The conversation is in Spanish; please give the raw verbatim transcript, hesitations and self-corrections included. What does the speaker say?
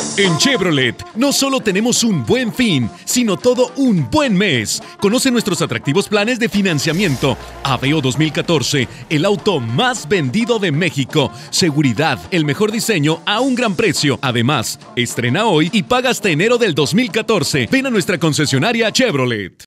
En Chevrolet, no solo tenemos un buen fin, sino todo un buen mes. Conoce nuestros atractivos planes de financiamiento. Aveo dos mil catorce, el auto más vendido de México. Seguridad, el mejor diseño a un gran precio. Además, estrena hoy y paga hasta enero del dos mil catorce. Ven a nuestra concesionaria Chevrolet.